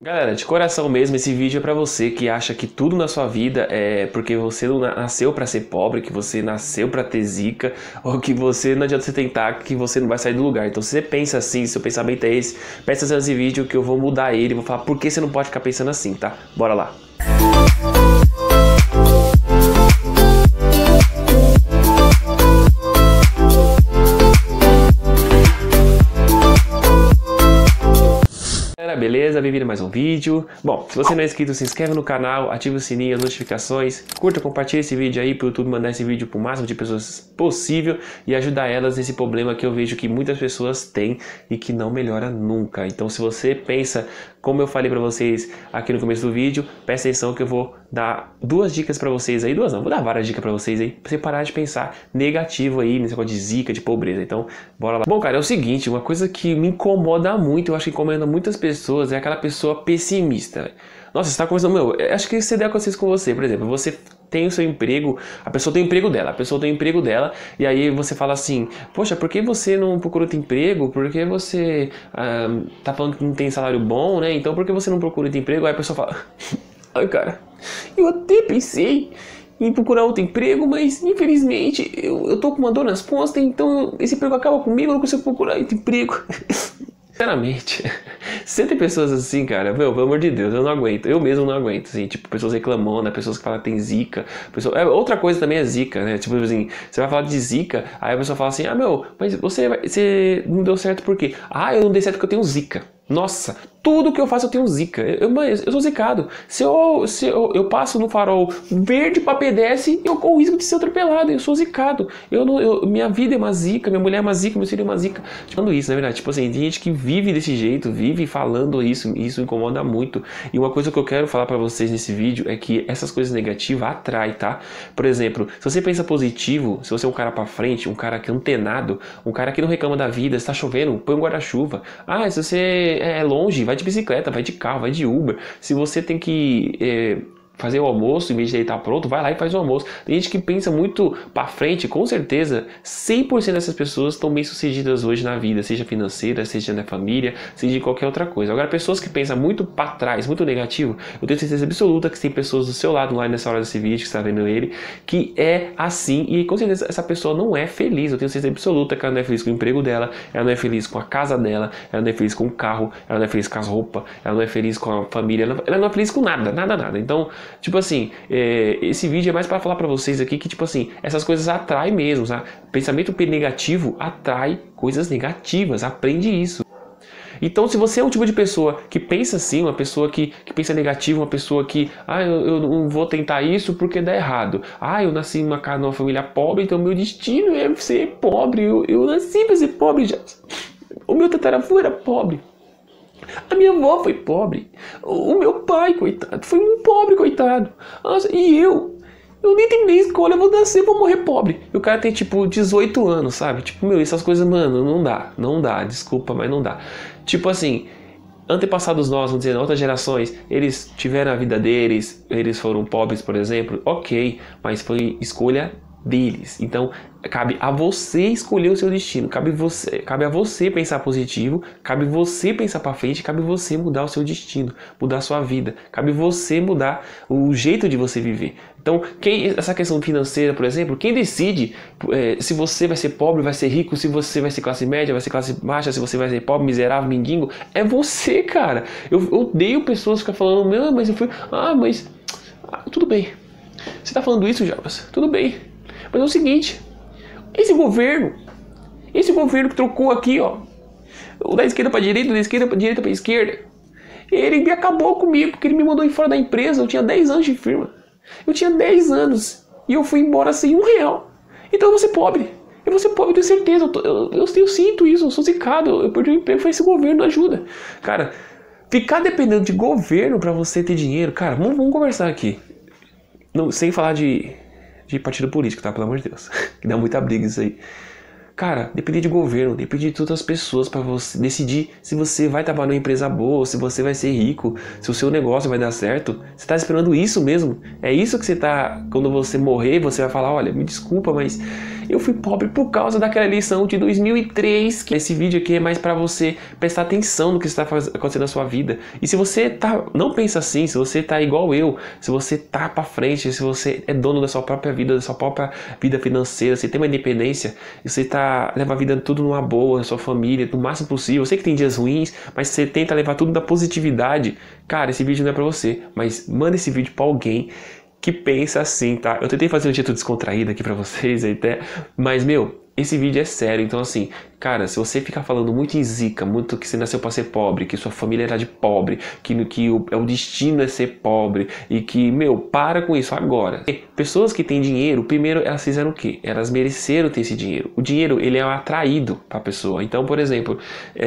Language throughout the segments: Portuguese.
Galera, de coração mesmo, esse vídeo é pra você que acha que tudo na sua vida é porque você não nasceu pra ser pobre, que você nasceu pra ter zica, ou que você não adianta você tentar, que você não vai sair do lugar. Então se você pensa assim, seu pensamento é esse, presta atenção nesse vídeo que eu vou mudar ele, vou falar por que você não pode ficar pensando assim, tá? Bora lá! Beleza? Bem-vindo a mais um vídeo. Bom, se você não é inscrito, se inscreve no canal, ativa o sininho, as notificações, curta, compartilha esse vídeo aí para o YouTube mandar esse vídeo para o máximo de pessoas possível e ajudar elas nesse problema que eu vejo que muitas pessoas têm e que não melhora nunca. Então, se você pensa, como eu falei para vocês aqui no começo do vídeo, presta atenção que eu vou dar duas dicas para vocês aí, vou dar várias dicas para vocês aí, pra você parar de pensar negativo aí, nesse negócio de zica, de pobreza. Então, bora lá. Bom, cara, é o seguinte, uma coisa que me incomoda muito, eu acho que incomoda muitas pessoas, é aquela pessoa pessimista. Nossa, você tá conversando, acho que isso deve acontecer com você, por exemplo, você tem o seu emprego, a pessoa tem o emprego dela, e aí você fala assim, poxa, por que você não procura outro emprego? Por que você tá falando que não tem salário bom, né? Então por que você não procura outro emprego? Aí a pessoa fala, ai cara, eu até pensei em procurar outro emprego, mas infelizmente eu tô com uma dor nas costas, então esse emprego acaba comigo, eu não consigo procurar outro emprego. Sinceramente, se tem pessoas assim, cara, pelo amor de Deus, eu não aguento, eu mesmo não aguento, assim, tipo, pessoas reclamando, pessoas que falam que tem zica, outra coisa também é zica, né, tipo assim, você vai falar de zica, aí a pessoa fala assim, mas você não deu certo por quê? Eu não dei certo porque eu tenho zica. Nossa, tudo que eu faço eu tenho zica, eu sou zicado. Se eu passo no farol verde pra pedestre, eu corro o risco de ser atropelado, eu sou zicado. Minha vida é uma zica, minha mulher é uma zica, meu filho é uma zica. Falando isso, na verdade, tipo assim, tem gente que vive desse jeito, vive falando isso incomoda muito. E uma coisa que eu quero falar pra vocês nesse vídeo é que essas coisas negativas atraem, tá? Por exemplo, se você pensa positivo, se você é um cara pra frente, um cara que é antenado, um cara que não reclama da vida, se tá chovendo, põe um guarda-chuva. Se você é longe, vai de bicicleta, vai de carro, vai de Uber. Se você tem que fazer o almoço, em vez de ele estar pronto, vai lá e faz o almoço. Tem gente que pensa muito pra frente, com certeza 100% dessas pessoas estão bem sucedidas hoje na vida, seja financeira, seja na família, seja em qualquer outra coisa. Agora, pessoas que pensam muito pra trás, muito negativo, eu tenho certeza absoluta que tem pessoas do seu lado lá nessa hora desse vídeo, que está vendo ele, que é assim, e com certeza essa pessoa não é feliz. Eu tenho certeza absoluta que ela não é feliz com o emprego dela, ela não é feliz com a casa dela, ela não é feliz com o carro, ela não é feliz com as roupas, ela não é feliz com a família, ela não é feliz com nada, nada. Então, tipo assim, esse vídeo é mais para falar para vocês aqui que, tipo assim, essas coisas atraem mesmo, sabe? Pensamento negativo atrai coisas negativas, aprende isso. Então, se você é um tipo de pessoa que pensa assim, uma pessoa que pensa negativo, uma pessoa que, eu não vou tentar isso porque dá errado. Eu nasci numa família pobre, então meu destino é ser pobre, eu nasci para ser pobre já. O meu tataravô era pobre. A minha avó foi pobre. O meu pai, coitado, foi um pobre, coitado. Nossa, e eu nem terminei a escola, eu vou nascer, vou morrer pobre. E o cara tem, tipo, 18 anos, sabe? Tipo, essas coisas, mano, não dá, desculpa, mas não dá. Tipo assim, antepassados nós, vamos dizer, outras gerações, eles tiveram a vida deles, eles foram pobres, por exemplo, ok, mas foi escolha deles. Então, cabe a você escolher o seu destino, cabe a você pensar positivo, cabe você pensar para frente, cabe você mudar o seu destino, mudar a sua vida, cabe você mudar o jeito de você viver. Então, essa questão financeira, por exemplo, quem decide se você vai ser pobre, vai ser rico, se você vai ser classe média, vai ser classe baixa, se você vai ser pobre, miserável, mendigo, é você, cara. Eu odeio pessoas que ficam falando, mas eu fui, tudo bem. Você tá falando isso, Jarbas? Tudo bem. Mas é o seguinte, esse governo que trocou aqui, o da esquerda para direita, da esquerda para esquerda, ele me acabou comigo, porque ele me mandou ir fora da empresa. Eu tinha 10 anos de firma, eu tinha 10 anos e eu fui embora sem R$1. Então eu vou ser pobre, eu tenho certeza, eu sinto isso, eu sou zicado, eu perdi o emprego, foi esse governo, não ajuda. Cara, ficar dependendo de governo para você ter dinheiro, cara, vamos conversar aqui, sem falar de partido político, tá? Pelo amor de Deus. Que dá muita briga isso aí. Cara, depende de governo, depende de outras pessoas para você decidir se você vai trabalhar numa empresa boa, se você vai ser rico, se o seu negócio vai dar certo. Você tá esperando isso mesmo? É isso que você tá... Quando você morrer, você vai falar, olha, me desculpa, mas Eu fui pobre por causa daquela eleição de 2003. Esse vídeo aqui é mais para você prestar atenção no que está acontecendo na sua vida. E se você não pensa assim, se você tá igual eu, se você tá para frente, se você é dono da sua própria vida, da sua própria vida financeira, você tem uma independência, você leva a vida tudo numa boa, na sua família, no máximo possível. Eu sei que tem dias ruins, mas você tenta levar tudo da positividade. Cara, esse vídeo não é para você, mas manda esse vídeo para alguém que pensa assim, tá? Eu tentei fazer um jeito descontraído aqui pra vocês até, mas, meu, esse vídeo é sério. Então, assim, cara, se você ficar falando muito em zica, muito que você nasceu pra ser pobre, que sua família era de pobre, que o destino é ser pobre, e que, meu, para com isso agora. Pessoas que têm dinheiro, primeiro, elas fizeram o quê? Elas mereceram ter esse dinheiro. O dinheiro, ele é atraído pra pessoa. Então, por exemplo,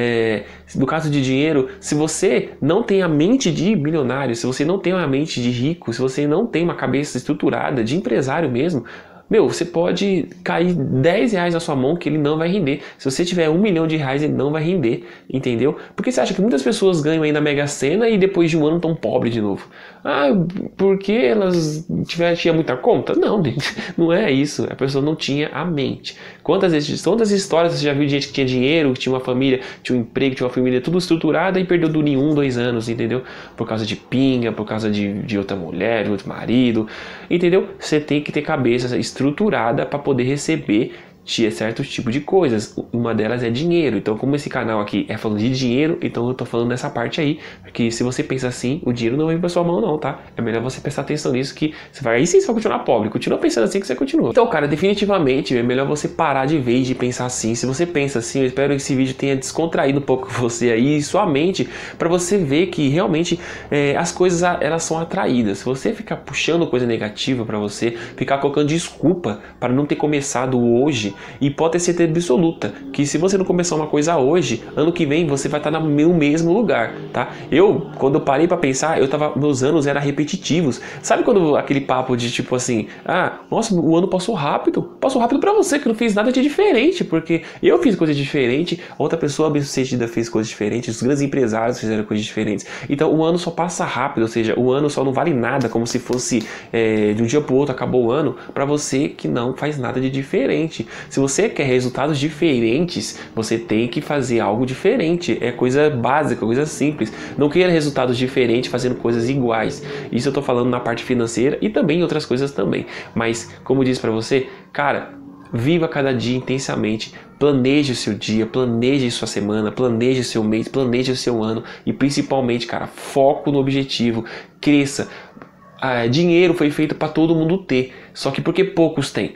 no caso de dinheiro, se você não tem a mente de milionário, se você não tem uma mente de rico, se você não tem uma cabeça estruturada de empresário mesmo, meu, você pode cair 10 reais na sua mão que ele não vai render. Se você tiver 1 milhão de reais, ele não vai render, entendeu? Porque você acha que muitas pessoas ganham aí na Mega Sena e depois de um ano estão pobres de novo? Ah, porque elas tinham muita conta? Não, não é isso. A pessoa não tinha a mente. Quantas histórias você já viu de gente que tinha dinheiro, que tinha uma família, tinha um emprego, tinha uma família tudo estruturada e perdeu do em 1, 2 anos, entendeu? Por causa de pinga, por causa de outra mulher, de outro marido, entendeu? Você tem que ter cabeça estruturada para poder receber certo tipo de coisas. Uma delas é dinheiro. Então, como esse canal aqui é falando de dinheiro, então eu tô falando nessa parte aí, porque se você pensa assim, o dinheiro não vem pra sua mão não, tá? É melhor você prestar atenção nisso, que aí sim você vai continuar pobre. Continua pensando assim que você continua. Então, cara, definitivamente é melhor você parar de vez de pensar assim. Se você pensa assim, eu espero que esse vídeo tenha descontraído um pouco você aí, sua mente, para você ver que realmente as coisas, elas são atraídas. Se você ficar puxando coisa negativa para você, ficar colocando desculpa para não ter começado hoje, e pode ter certeza absoluta que se você não começar uma coisa hoje, ano que vem você vai estar no mesmo lugar, tá? Quando eu parei para pensar, meus anos eram repetitivos. Sabe quando aquele papo de tipo assim, nossa, o ano passou rápido para você que não fez nada de diferente, porque eu fiz coisa diferente, outra pessoa bem-sucedida fez coisas diferentes, os grandes empresários fizeram coisas diferentes. Então o ano só passa rápido, ou seja, o ano só não vale nada, como se fosse de um dia pro outro acabou o ano, para você que não faz nada de diferente. Se você quer resultados diferentes, você tem que fazer algo diferente. É coisa básica, coisa simples. Não queira resultados diferentes fazendo coisas iguais. Isso eu tô falando na parte financeira e também em outras coisas também. Mas, como eu disse pra você, cara, viva cada dia intensamente, planeje o seu dia, planeje sua semana, planeje o seu mês, planeje o seu ano e principalmente, cara, foco no objetivo, cresça. Dinheiro foi feito para todo mundo ter, só que porque poucos têm?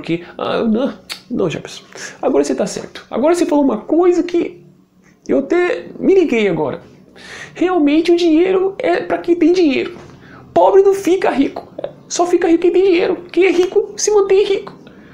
Não, Jefferson, agora você tá certo. Agora você falou uma coisa que eu até me liguei agora. Realmente o dinheiro é para quem tem dinheiro. Pobre não fica rico, só fica rico quem tem dinheiro. Quem é rico se mantém rico.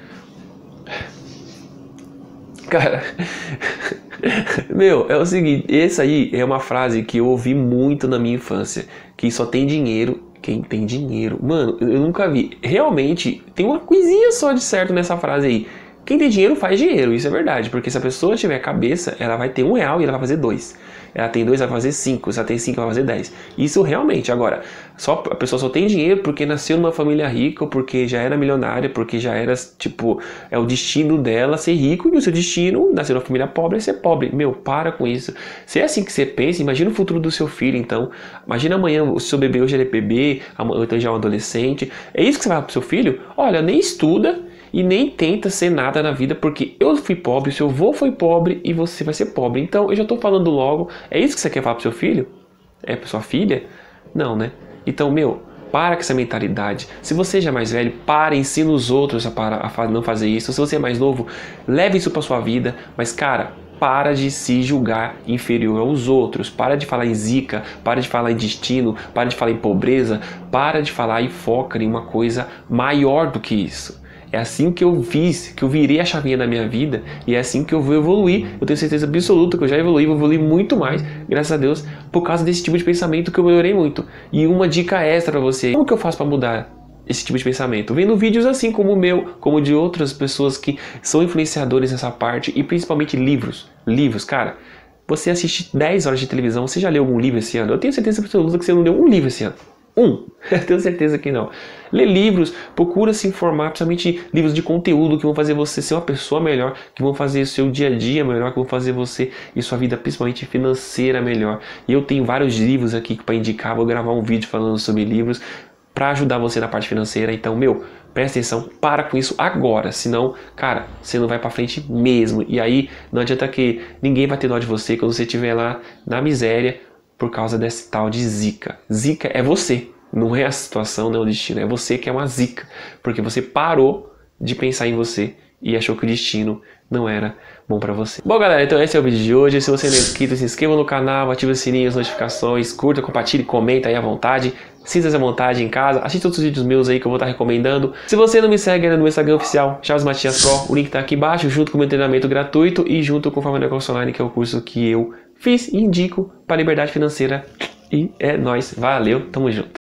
Cara, meu, é o seguinte, essa aí é uma frase que eu ouvi muito na minha infância, que só tem dinheiro quem tem dinheiro. Mano, eu nunca vi. Realmente, tem uma coisinha só de certo nessa frase aí. Quem tem dinheiro faz dinheiro, isso é verdade. Porque se a pessoa tiver cabeça, ela vai ter R$1 e ela vai fazer 2. Ela tem 2, ela vai fazer 5. Se ela tem 5, ela vai fazer 10. Isso realmente. Agora, a pessoa só tem dinheiro porque nasceu numa família rica, ou porque já era milionária, porque já era, tipo, é o destino dela ser rico, e o seu destino, nascer numa família pobre, é ser pobre. Meu, para com isso. Se é assim que você pensa, imagina o futuro do seu filho, então. Imagina amanhã, o seu bebê hoje ele é bebê, então já é um adolescente. É isso que você vai falar pro seu filho? Olha, nem estuda e nem tenta ser nada na vida, porque eu fui pobre, seu avô foi pobre e você vai ser pobre. Então eu já tô falando logo, é isso que você quer falar pro seu filho? É pra sua filha? Não, né? Então, meu, para com essa mentalidade. Se você já é mais velho, ensina os outros a não fazer isso. Se você é mais novo, leve isso pra sua vida. Mas, cara, para de se julgar inferior aos outros. Para de falar em zica, para de falar em destino, para de falar em pobreza. Para de falar e foca em uma coisa maior do que isso. É assim que eu fiz, que eu virei a chavinha da minha vida, e é assim que eu vou evoluir. Eu tenho certeza absoluta que eu já evoluí, vou evoluir muito mais, graças a Deus, por causa desse tipo de pensamento que eu melhorei muito. E uma dica extra pra você, como que eu faço pra mudar esse tipo de pensamento? Vendo vídeos assim como o meu, como de outras pessoas que são influenciadores nessa parte, e principalmente livros. Livros, cara, você assiste 10 horas de televisão, você já leu algum livro esse ano? Eu tenho certeza absoluta que você não leu um livro esse ano. Tenho certeza que não. Lê livros, procura se informar, principalmente livros de conteúdo que vão fazer você ser uma pessoa melhor, que vão fazer o seu dia a dia melhor, que vão fazer você e sua vida, principalmente financeira, melhor. E eu tenho vários livros aqui para indicar, vou gravar um vídeo falando sobre livros para ajudar você na parte financeira. Então, presta atenção, para com isso agora, senão, cara, você não vai para frente mesmo. E aí não adianta que ninguém vai ter dó de você quando você estiver lá na miséria por causa desse tal de zica. Zica é você, não é a situação, não é o destino, é você que é uma zica, porque você parou de pensar em você e achou que o destino não era bom pra você. Bom, galera, então esse é o vídeo de hoje. Se você não é inscrito, se inscreva no canal, ative o sininho, as notificações, curta, compartilhe, comenta aí à vontade. Sinta-se à vontade em casa, assista outros vídeos meus aí que eu vou estar recomendando. Se você não me segue ainda no meu Instagram oficial, Charles Matias Pro, o link tá aqui embaixo, junto com o meu treinamento gratuito e junto com o Família Negócio Online, que é o curso que eu fiz e indico para a liberdade financeira. E é nóis, valeu, tamo junto.